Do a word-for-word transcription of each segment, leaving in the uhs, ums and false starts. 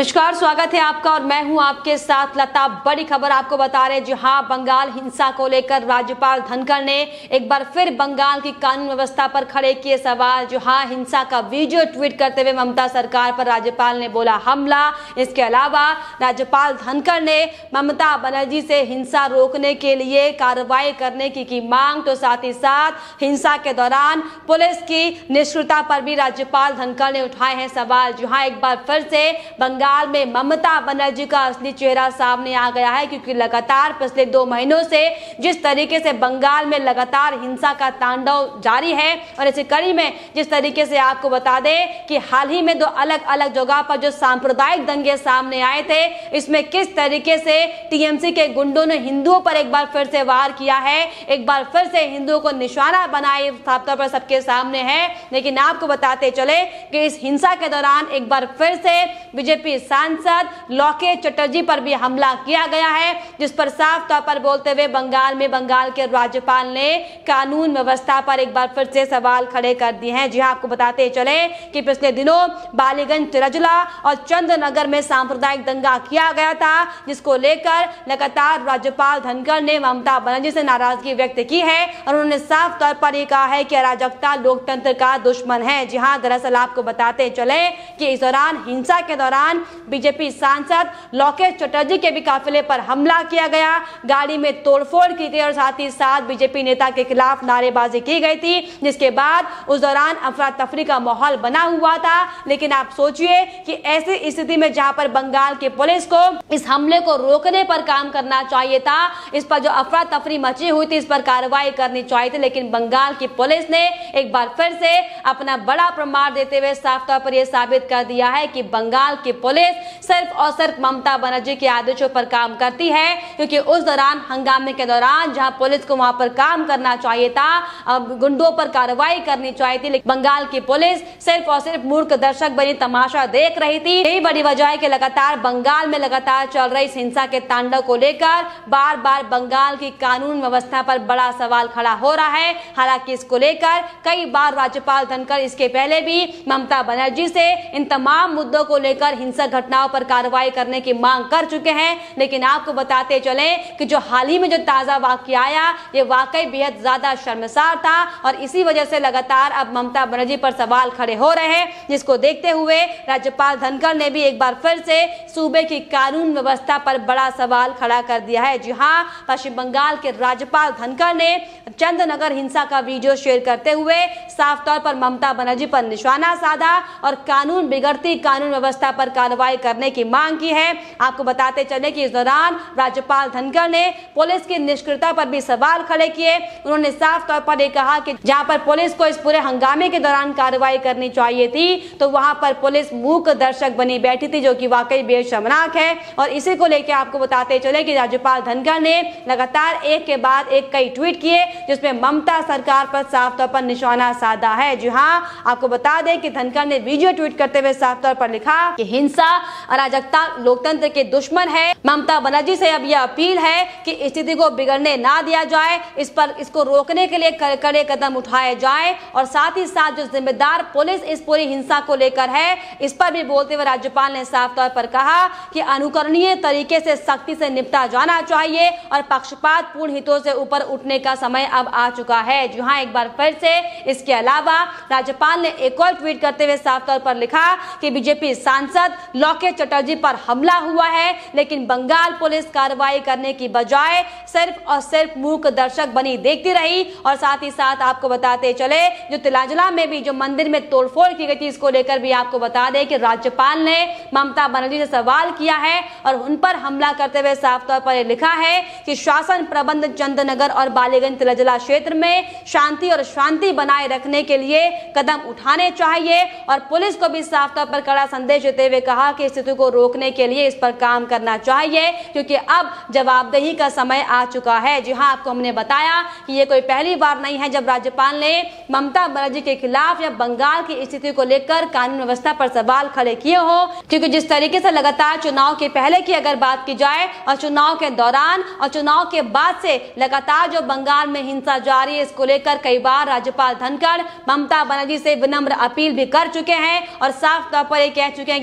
नमस्कार, स्वागत है आपका और मैं हूं आपके साथ लता। बड़ी खबर आपको बता रहे हैं, जी हां, बंगाल हिंसा को लेकर राज्यपाल धनखड़ ने एक बार फिर बंगाल की कानून व्यवस्था पर खड़े किए सवाल। जो हां, हिंसा का वीडियो ट्वीट करते हुए ममता सरकार पर राज्यपाल ने बोला हमला। इसके अलावा राज्यपाल धनखड़ ने ममता बनर्जी से हिंसा रोकने के लिए कार्रवाई करने की की मांग। तो साथ ही साथ हिंसा के दौरान पुलिस की निष्क्रियता पर भी राज्यपाल धनखड़ ने उठाए हैं सवाल। जी हां, एक बार फिर से बंगाल में ममता बनर्जी का असली चेहरा सामने आ गया है, क्योंकि लगातार पिछले दो महीनों से जिस तरीके से बंगाल में लगातार हिंसा का तांडव जारी है, और इसी कड़ी में जिस तरीके से आपको बता दें कि हाल ही में दो अलग अलग जगह पर जो सांप्रदायिक दंगे सामने आए थे, इसमें किस तरीके से टीएमसी के गुंडों ने हिंदुओं पर एक बार फिर से वार किया है, एक बार फिर से हिंदुओं को निशाना बनाए साफ तौर पर सबके सामने है। लेकिन आपको बताते चले कि इस हिंसा के दौरान एक बार फिर से बीजेपी सांसद लोकेश चटर्जी पर भी हमला किया गया है, जिस पर साफ तौर पर बोलते हुए बंगाल में बंगाल के राज्यपाल ने कानून व्यवस्था पर एक बार फिर से सवाल खड़े कर दिए हैं। जी हां, आपको बताते चले कि पिछले दिनों बालीगंज, तिलजला और चंद्रनगर में सांप्रदायिक दंगा किया गया था, जिसको लेकर लगातार राज्यपाल धनखड़ ने ममता बनर्जी से नाराजगी व्यक्त की है और उन्होंने साफ तौर पर यह कहा है कि अराजकता लोकतंत्र का दुश्मन है। जी हां, दरअसल आपको बताते चले कि इस दौरान हिंसा के दौरान बीजेपी सांसद लोकेश चटर्जी के भी काफिले पर हमला किया गया, गाड़ी में तोड़फोड़ की थी और साथ ही साथ बीजेपी नेता के खिलाफ नारेबाजी की गई थी, जिसके बाद उस दौरान अफरा तफरी का माहौल बना हुआ था। लेकिन आप सोचिए कि ऐसी स्थिति में जहां पर बंगाल की पुलिस को इस हमले को रोकने पर काम करना चाहिए था, इस पर जो अफरा तफरी मची हुई थी, इस पर कार्रवाई करनी चाहिए थी, लेकिन बंगाल की पुलिस ने एक बार फिर से अपना बड़ा प्रमाण देते हुए साफ तौर पर यह साबित कर दिया है कि बंगाल की पुलिस सिर्फ और सिर्फ ममता बनर्जी के आदेशों पर काम करती है। क्योंकि उस दौरान हंगामे के दौरान जहां पुलिस को वहां पर काम करना चाहिए था, अब गुंडों पर कार्रवाई करनी चाहिए थी, लेकिन बंगाल की पुलिस सिर्फ और सिर्फ मूर्ख दर्शक बनी तमाशा देख रही थी। यही बड़ी वजह है कि लगातार बंगाल में लगातार चल रही हिंसा के तांडव को लेकर बार बार बंगाल की कानून व्यवस्था पर बड़ा सवाल खड़ा हो रहा है। हालांकि इसको लेकर कई बार राज्यपाल धनखड़ इसके पहले भी ममता बनर्जी से इन तमाम मुद्दों को लेकर हिंसक घटनाओं पर कार्रवाई करने की मांग कर चुके हैं। लेकिन आपको बताते चले कि जो हाल ही में जो ताजा वाकया आया, ये वाकई बेहद ज्यादा शर्मसार था और इसी वजह से लगातार अब ममता बनर्जी पर सवाल खड़े हो रहे हैं, जिसको देखते हुए राज्यपाल धनखड़ ने भी एक बार फिर से सूबे की कानून व्यवस्था पर बड़ा सवाल खड़ा कर दिया है। जी हां, पश्चिम बंगाल के राज्यपाल धनखड़ ने चंद्रनगर हिंसा का वीडियो शेयर करते हुए साफ तौर पर ममता बनर्जी पर निशाना साधा और कानून बिगड़ती कानून व्यवस्था पर कार्रवाई करने की मांग की है। आपको बताते चले कि इस दौरान राज्यपाल धनखड़ ने पुलिस की निष्क्रियता पर भी सवाल खड़े किए। उन्होंने साफ तौर पर यह कहा कि जहां पर पुलिस को इस पूरे हंगामे के दौरान कार्रवाई करनी चाहिए थी, तो वहां पर पुलिस मूक दर्शक बनी बैठी थी, जो कि वाकई बेहद शर्मनाक है। और इसी को लेकर आपको बताते चले कि राज्यपाल धनखड़ ने लगातार एक के बाद एक कई ट्वीट किए, जिसमें ममता सरकार पर साफ तौर पर निशाना साधा है। जी हां, आपको बता दें कि धनखड़ ने वीडियो ट्वीट करते हुए साफ तौर पर लिखा कि हिंसा अराजकता लोकतंत्र के दुश्मन है। ममता बनर्जी से अब यह अपील है कि स्थिति को बिगड़ने ना दिया जाए, इस पर इसको रोकने के लिए कड़े कदम उठाए जाए और साथ ही साथ जो जिम्मेदार पुलिस इस पूरी हिंसा को लेकर है, इस पर भी बोलते हुए राज्यपाल ने साफ तौर पर कहा कि अनुकरणीय तरीके से सख्ती से निपटा जाना चाहिए और पक्षपात पूर्ण हितों से ऊपर उठने का समय अब आ चुका है। जी हां, एक बार फिर से इसके अलावा राज्यपाल ने एक और ट्वीट करते हुए साफ तौर पर लिखा कि बीजेपी सांसद लोकेश चटर्जी पर हमला हुआ है, लेकिन बंगाल पुलिस कार्रवाई करने की बजाय सिर्फ और सिर्फ मूक दर्शक बनी देखती रही। और साथ ही साथ आपको बताते चले जो तिलजला में भी जो मंदिर में तोड़फोड़ की गई थी, इसको लेकर भी आपको बता दें कि राज्यपाल ने ममता बनर्जी से सवाल किया है और उन पर हमला करते हुए साफ तौर पर लिखा है कि शासन प्रबंध चंद्रनगर और बालीगंज तिलजला क्षेत्र में शांति और शांति बनाए रखने के लिए कदम उठाने चाहिए और पुलिस को भी साफ तौर पर कड़ा संदेश देते हुए कहा कि स्थिति को रोकने के लिए इस पर काम करना चाहिए, क्योंकि अब जवाबदेही का समय आ चुका है। जी हां, आपको हमने बताया कि ये कोई पहली बार नहीं है जब राज्यपाल ने ममता बनर्जी के खिलाफ या बंगाल की स्थिति को लेकर कानून व्यवस्था पर सवाल खड़े किए हो, क्योंकि जिस तरीके से लगातार चुनाव के पहले की अगर बात की जाए और चुनाव के दौरान और चुनाव के बाद से लगातार जो बंगाल में हिंसा जारी है, इसको लेकर कई बार राज्यपाल धनखड़ ममता बनर्जी से विनम्र अपील भी कर चुके हैं और साफ तौर पर ये कह चुके हैं कि बतौर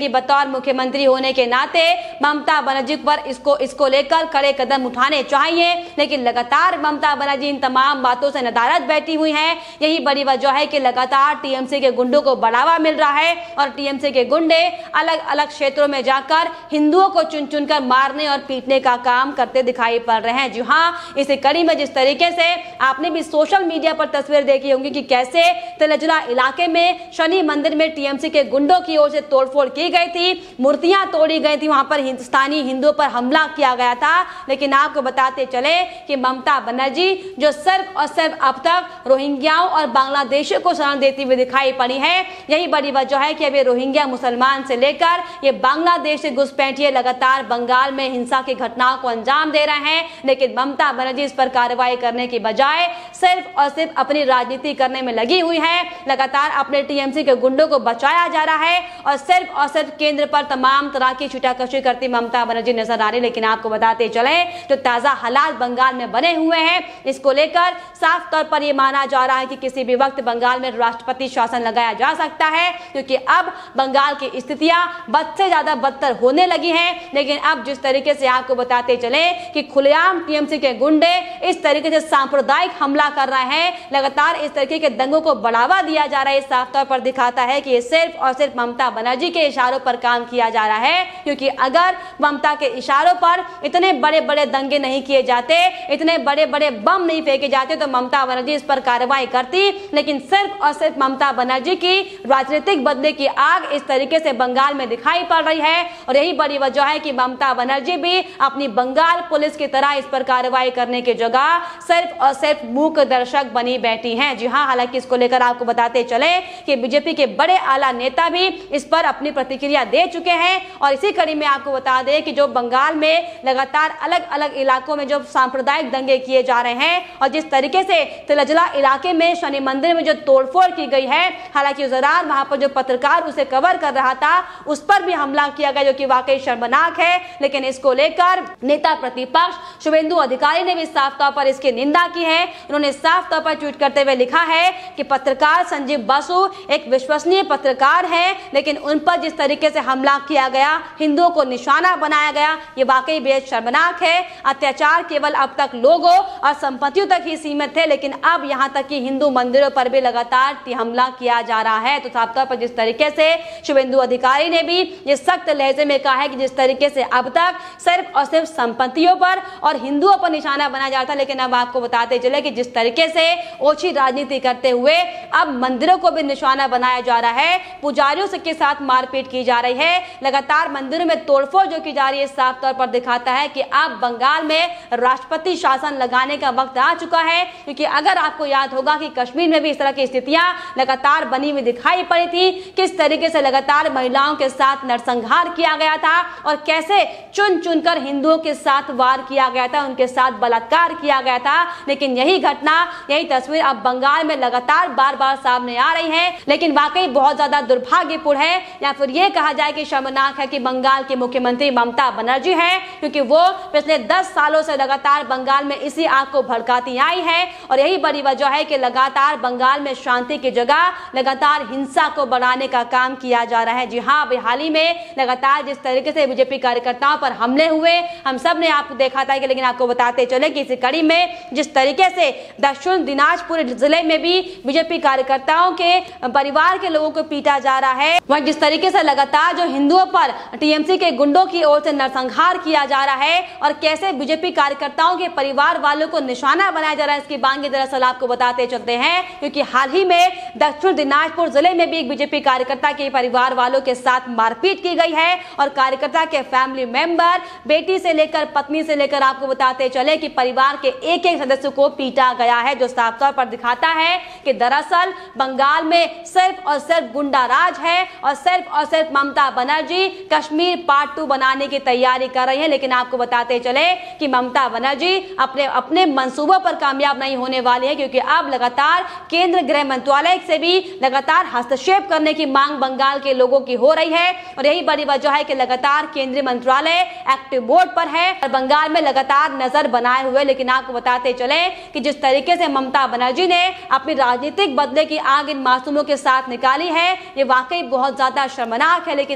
मुख्यमंत्री होने के नाते ममता बनर्जी पर इसको इसको लेकर कड़े कदम उठाने चाहिए, लेकिन लगातार ममता बनर्जी इन तमाम बातों से नदारद बैठी हुई हैं। यही बड़ी वजह है कि लगातार टीएमसी के गुंडों को बढ़ावा मिल रहा है और टीएमसी के गुंडे अलग अलग क्षेत्रों में जाकर हिंदुओं को चुन चुनकर मारने और पीटने का काम करते दिखाई पड़ रहे हैं। जी हाँ, इसी कड़ी में जिस तरीके से आपने भी सोशल मीडिया पर तस्वीर देखी होंगी कि कैसे तिलजला इलाके में शनि मंदिर में टीएमसी के गुंडों की ओर से तोड़फोड़ की गई थी, मूर्तियां तोड़ी गई थी, वहां पर हिंदुस्तानी हिंदुओं पर हमला किया गया था। लेकिन आपको बताते चले कि ममता बनर्जी जो सिर्फ और सिर्फ अब तक रोहिंग्याओं और बांग्लादेशियों को शरण देती हुई दिखाई पड़ी है। यही बड़ी वजह है कि अभी रोहिंग्या मुसलमान से लेकर ये बांग्लादेश से घुसपैठिए लगातार बंगाल में हिंसा की घटनाओं को अंजाम दे रहे हैं। लेकिन ममता बनर्जी इस पर कार्रवाई करने की बजाय सिर्फ और सिर्फ अपनी राजनीति करने में लगी हुई है। लगातार अपने टीएमसी के गुंडों को बचाया जा रहा है और सिर्फ और सिर्फ केंद्र पर तमाम तरह की छीटाकशी करती ममता बनर्जी नजर आ रही। लेकिन आपको बताते चले जो ताजा हालात बंगाल में बने हुए हैं, इसको लेकर साफ तौर पर यह माना जा रहा है कि किसी भी वक्त बंगाल में राष्ट्रपति शासन लगाया जा सकता है, क्योंकि अब बंगाल की स्थितियां बद से ज्यादा बदतर होने लगी हैं। लेकिन अब जिस तरीके से आपको बताते चले कि खुलेआम टीएमसी के गुंडे इस तरीके से सांप्रदायिक हमला कर रहे हैं, लगातार इस तरीके के दंगों को बढ़ावा दिया जा रहा है, साफ तौर पर दिखाता है कि ये सिर्फ और सिर्फ ममता बनर्जी के इशारों पर काम किया जा रहा है। क्योंकि अगर ममता के इशारों पर इतने बड़े बड़े दंगे नहीं किए जाते, इतने बड़े बड़े बम नहीं फेंके जाते, तो ममता बनर्जी इस पर कार्रवाई करती। लेकिन सिर्फ और सिर्फ ममता बनर्जी की राजनीतिक बदले की आग इस तरीके से बंगाल में दिखाई पड़ रही है और यही बड़ी वजह है कि ममता बनर्जी भी अपनी बंगाल पुलिस की तरह इस पर कार्रवाई करने की जगह सिर्फ और सिर्फ मूक दर्शक बनी बैठी हैं। जी हाँ, हालांकि इसको लेकर आपको बताते चले कि बीजेपी के बड़े आला नेता भी इस पर अपनी प्रतिक्रिया दे चुके हैं। और इसी कड़ी में आपको बता दें कि जो बंगाल में लगातार अलग अलग इलाकों में जो सांप्रदायिक दंगे किए जा रहे हैं और जिस तरीके से तिलजला इलाके में शनि मंदिर में जो तोड़फोड़ की गई है, हालांकि उस दौरान वहां पर जो पत्रकार उसे कवर कर रहा था उस पर भी हमला किया गया, जो कि वाकई शर्मनाक है। लेकिन इसको लेकर नेता प्रतिपक्ष शुभेंदु अधिकारी ने भी साफ तौर पर इसकी निंदा की है। उन्होंने साफ तौर पर ट्वीट करते हुए लिखा है कि पत्रकार संजीव बसु एक विश्वसनीय पत्रकार है, लेकिन उन पर जिस तरीके से हमला किया गया, हिंदुओं को निशाना बनाया गया, ये वाकई बेहद शर्मनाक है। अत्याचार केवल अब तक लोगों और संपत्तियों तक ही सीमित थे, लेकिन अब यहां तक कि हिंदू मंदिरों पर भी लगातार हमला किया जा रहा है। तो साफ तौर पर जिस तरीके से शुभेंदु अधिकारी ने भी ये सख्त लहजे में कहा है कि जिस तरीके से अब तक सिर्फ और सिर्फ संपत्तियों पर और हिंदुओं पर निशाना बनाया जाता, लेकिन अब आपको बताते चले कि जिस तरीके से ओछी राजनीति करते हुए अब मंदिरों को भी निशाना बनाया जा रहा है, पुजारियों के साथ मारपीट की जा रही है, लगातार मंदिरों में तोड़फोड़ जो की जा रही है, साफ तौर पर दिखाता है कि अब बंगाल में राष्ट्रपति शासन लगाने का वक्त आ चुका है। क्योंकि अगर आपको याद होगा कि कश्मीर में भी इस तरह की स्थितियां लगातार बनी हुई दिखाई पड़ी थी, किस तरीके से लगातार महिलाओं के साथ नरसंहार किया गया था और कैसे चुन चुनकर हिंदुओं के साथ वार किया गया था, उनके साथ बलात्कार किया गया था। लेकिन यही घटना, यही तस्वीर अब बंगाल में लगातार बार बार सामने आ रही है। लेकिन वाकई बहुत ज्यादा दुर्भाग्यपूर्ण है, या फिर यह कहा जाए कि शर्मनाक है कि बंगाल के मुख्यमंत्री ममता बनर्जी है, क्योंकि वो पिछले दस सालों से लगातार बंगाल में इसी आग को भड़काती आई है। और यही बड़ी वजह है कि लगातार बंगाल में शांति की जगह लगातार हिंसा को बढ़ाने का काम किया जा रहा है। जी हाँ, अभी हाल ही में लगातार जिस तरीके से बीजेपी कार्यकर्ताओं पर हमले हुए, हम सब ने आपको देखा था कि, लेकिन आपको बताते चले कि इस कड़ी में जिस तरीके से दक्षिण दिनाजपुर जिले में भी बीजेपी कार्यकर्ताओं के परिवार के लोगों को पीटा जा रहा है, वहीं जिस तरीके से लगातार जो हिंदुओं पर टीएमसी के गुंडों की ओर से नरसंहार किया जा रहा है और कैसे बीजेपी कार्यकर्ताओं के परिवार वालों को निशाना बनाया जा रहा है, इसकी बांगे दरअसल आपको बताते चलते हैं। क्योंकि हाल ही में दक्षिण दिनाजपुर जिले में भी एक बीजेपी कार्यकर्ता के परिवार वालों के साथ मारपीट की गई है और कार्यकर्ता के फैमिली मेंबर, बेटी से लेकर पत्नी से लेकर आपको बताते चले कि परिवार के एक एक सदस्य को पीटा गया है, जो साफ तौर पर दिखाता है कि दरअसल बंगाल में सिर्फ और सिर्फ गुंडा राज है और सिर्फ और सिर्फ ममता बनर्जी कश्मीर पार्ट टू बनाने की तैयारी कर रही है। लेकिन आपको बताते चले कि ममता बनर्जी अपने अपने मंसूबों पर कामयाब नहीं होने वाली है, क्योंकि अब लगातार केंद्र गृह मंत्रालय से भी लगातार हस्तक्षेप करने की मांग बंगाल के लोगों की हो रही है। और यही बड़ी वजह है कि लगातार केंद्रीय मंत्रालय एक्टिव मोड पर है और बंगाल में लगातार नजर बनाए हुए। लेकिन आपको बताते चले कि जिस तरीके से ममता बनर्जी ने अपनी राजनीतिक बदले की आग इन मासूमों के साथ निकाली है, ये वाकई बहुत ज्यादा शर्मनाक है। लेकिन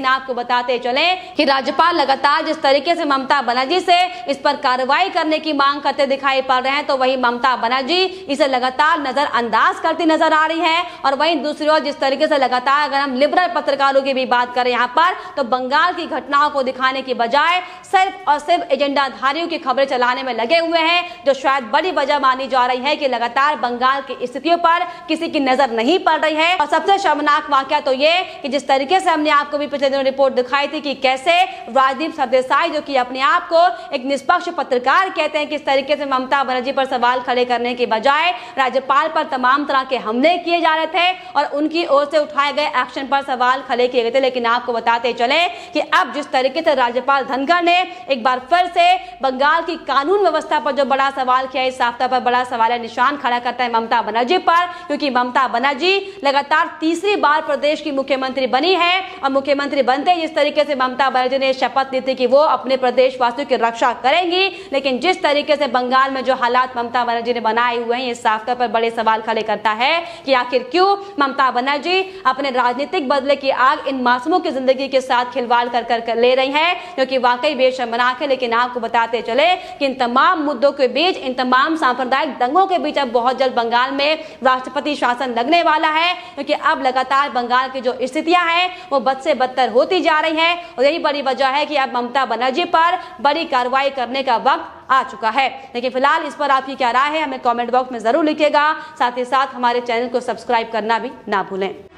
लेकिन आपको बताते चले कि राज्यपाल लगातार जिस तरीके से ममता बनर्जी से इस पर कार्रवाई करने की मांग करते दिखाई पड़ रहे हैं, तो वही ममता बनर्जी इसे लगातार नजरअंदाज करती नजर आ रही है। और वहीं दूसरी ओर जिस तरीके से लगातार अगर हम लिबरल पत्रकारों की भी बात करें यहाँ पर, तो बंगाल की घटनाओं को दिखाने की बजाय सिर्फ और सिर्फ एजेंडाधारियों की खबरें चलाने में लगे हुए हैं, जो शायद बड़ी वजह मानी जा रही है कि लगातार बंगाल की स्थितियों पर किसी की नजर नहीं पड़ रही है। और सबसे शर्मनाक वाकया तो ये कि जिस तरीके से हमने आपको भी पिछले दिनों रिपोर्ट दिखाई थी कि कैसे राजदीप सरदेसाई, जो कि अपने आप को एक निष्पक्ष पत्रकार कहते हैं, किस तरीके से ममता बनर्जी पर सवाल खड़े करने की बजाय राज्यपाल पर तमाम तरह के हमले किए जा रहे थे और उनकी ओर से उठाए गए एक्शन पर सवाल खड़े किए गए थे। लेकिन आपको बताते चले कि अब जिस तरीके से राज्यपाल धनखड़ ने एक बार फिर से बंगाल की कानून व्यवस्था पर जो बड़ा सवाल किया, इस साफ्ता पर बड़ा सवाल निशान खड़ा करता है ममता बनर्जी पर, क्योंकि ममता बनर्जी लगातार तीसरी बार प्रदेश की मुख्यमंत्री बनी है और मुख्यमंत्री बनते जिस तरीके से ममता बनर्जी ने शपथ ली थी कि वो अपने प्रदेश वासियों की रक्षा करेंगी, लेकिन जिस तरीके से बंगाल में जो हालात ममता बनर्जी ने बनाए हुए हैं, इस साफ्ता पर बड़े सवाल खड़े करता है कि आखिर क्यों ममता बनर्जी अपने राजनीतिक बदले की आग इन मासूमों की जिंदगी के साथ खिलवाड़ कर कर, कर ले रही है, जो कि वाकई बेशर्मनाक है। लेकिन आपको बताते चले कि इन तमाम मुद्दों के बीच, इन तमाम सांप्रदायिक दंगों के बीच अब बहुत जल्द बंगाल में राष्ट्रपति शासन लगने वाला है, क्योंकि अब लगातार बंगाल की जो स्थितियां हैं वो बद से बदतर होती जा रही हैं और यही बड़ी वजह है कि अब ममता बनर्जी पर बड़ी कार्रवाई करने का वक्त आ चुका है। लेकिन फिलहाल इस पर आपकी क्या राय है, हमें कमेंट बॉक्स में जरूर लिखिएगा। साथ ही साथ हमारे चैनल को सब्सक्राइब करना भी ना भूलें।